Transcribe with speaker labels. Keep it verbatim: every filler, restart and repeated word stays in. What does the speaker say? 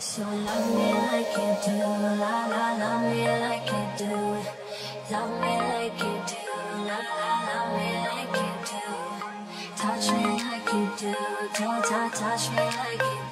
Speaker 1: So love me like you do, la la, love me like you do. Love me like you do, la la, love me like you do. Touch me like you do, touch, touch, touch me like you do.